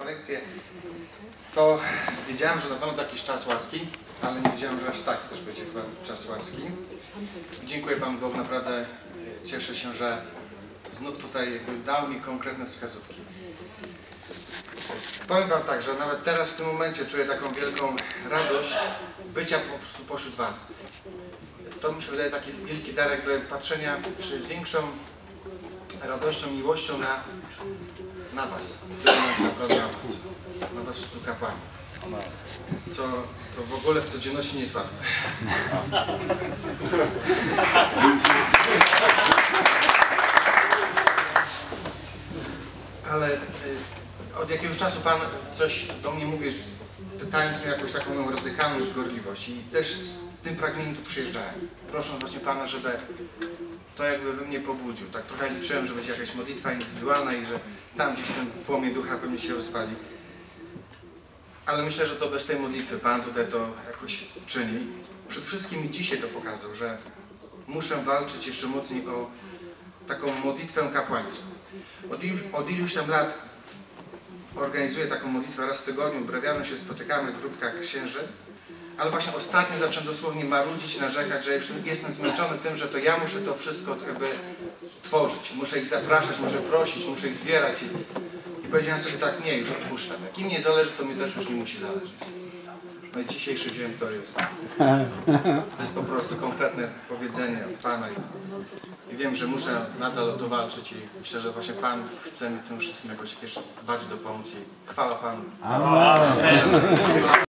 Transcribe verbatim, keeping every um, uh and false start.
kolekcję, to wiedziałem, że na pewno jakiś czas łaski, ale nie wiedziałem, że aż tak też będzie chyba czas łaski. I dziękuję Panu Bogu, naprawdę cieszę się, że znów tutaj jakby dał mi konkretne wskazówki. Powiem Wam tak, że nawet teraz w tym momencie czuję taką wielką radość bycia po prostu pośród Was. To mi się wydaje taki wielki dar jakby patrzenia, czy z większą radością, miłością na, na Was, który nas naprawdę na Was, na Was tu kapłani. Co to w ogóle w codzienności nie jest łatwe. Ale y, od jakiegoś czasu Pan coś do mnie mówi, pytając mnie jakąś taką moją radykalną gorliwość i też z tym pragnieniem tu przyjeżdżałem. Prosząc właśnie Pana, żeby to jakby we mnie pobudził. Tak trochę liczyłem, że będzie jakaś modlitwa indywidualna i że tam gdzieś ten płomień ducha pewnie się rozpali. Ale myślę, że to bez tej modlitwy Pan tutaj to jakoś czyni. Przede wszystkim mi dzisiaj to pokazał, że muszę walczyć jeszcze mocniej o taką modlitwę kapłańską. Od, ilu, od iluś tam lat organizuję taką modlitwę raz w tygodniu, brawiano się, spotykamy w grupkach księży, ale właśnie ostatnio zacząłem dosłownie marudzić, narzekać, że już jestem zmęczony tym, że to ja muszę to wszystko jakby tworzyć. Muszę ich zapraszać, muszę prosić, muszę ich zbierać. I, i powiedziałem sobie tak, nie, już odpuszczam. Jak im nie zależy, to mi też już nie musi zależeć. No i dzisiejszy dzień to jest, to jest po prostu konkretne powiedzenie od Pana. I, I wiem, że muszę nadal o to walczyć i myślę, że właśnie Pan chce mi tym wszystkim jakoś jeszcze bardziej dopomóc i chwała Panu. Amen.